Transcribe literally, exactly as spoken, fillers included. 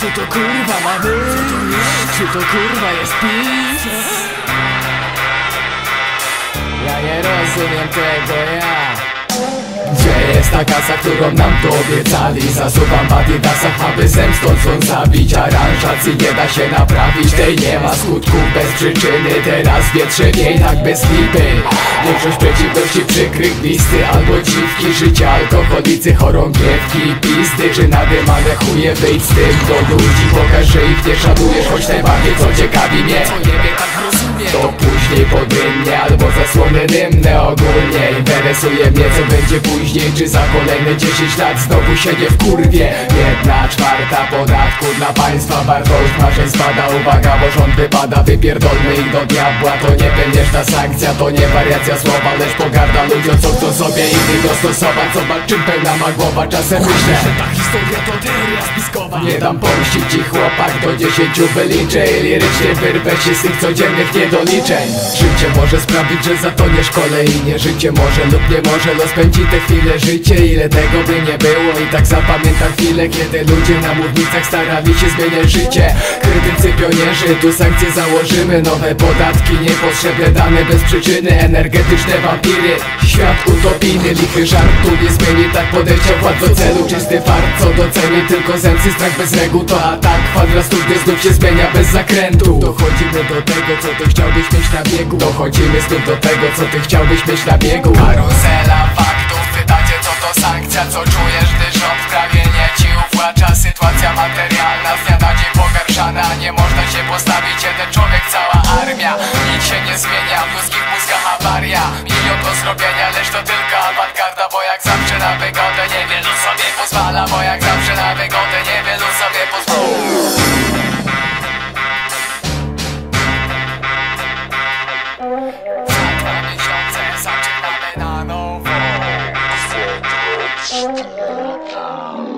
Co to kurwa ma być? Czy to kurwa jest PiS? Ja nie rozumiem tego, ja. Gdzie jest ta kasa, którą nam tu obiecali? Zasuwam w adidasach, aby zemstą chcą zabić. Aranżacji nie da się naprawić, tej nie ma skutków bez przyczyny. Teraz wietrzewiej tak bez lipy. Większość przeciwności przykrych listy albo dziwki. Życie alkoholicy, chorągiewki i pizdy. Czy nadymane chuje, wyjdź z tym do ludzi. Pokaż, że ich nie szanujesz, choć najbardziej co ciekawi mnie, co niebie tak rozumie, to później podymnie albo zasłony dymne. Ogólnie interesuje mnie, co będzie później. Czy za kolejne dziesięć lat znowu się nie wkurwie. Jedna czwarta podatku dla państwa. Wartość marzeń spada, uwaga, bo rząd wypada. Wypierdolmy ich do diabła. To nie pieniężna sankcja, to nie wariacja słowa, lecz pogarda ludziom, co chcą sobie innych dostosować. Zobacz, czym pełna ma głowa. Czasem myślę, że ta historia to teoria spiskowa. Nie dam pomścić ci chłopak, do dziesięciu wyliczę i lirycznie wyrwę się z tych codziennych niedoliczeń. Życie może sprawić, że zatoniesz kolejnie. Życie może lub nie może, los pędzi te chwile. Życie, ile tego by nie było, i tak zapamiętam chwilę, kiedy ludzie na mównicach starali się zmieniać życie. Krytycy, pionierzy, tu sankcje założymy. Nowe podatki, niepotrzebne dane bez przyczyny. Energetyczne wampiry, świat utopijny. Lichy żart tu nie zmieni, tak podejścia władz do celu. Czysty fart, co doceni tylko zemsty, strach bez reguł. To atak, kwadrat gdy znów się zmienia bez zakrętu. Dochodzimy do tego, co ty chciałbyś mieć na biegu. Dochodzimy znów do tego, co ty chciałbyś mieć na biegu. Karuzela faktów, pytacie co to sankcja. Co czujesz, gdy rząd prawie nie ci uwłacza? Sytuacja materialna z dnia na dzień pogarszana. Nie można się postawić, jeden człowiek, cała armia. Nic się nie zmienia, w ludzkich mózgach awaria. Milion do zrobienia, lecz to tylko awangarda. Bo jak zawsze na wygodę niewielu sobie pozwala. Bo jak zawsze na wygodę niewielu sobie pozwala. Za dwa miesiące zaczynamy na nowo.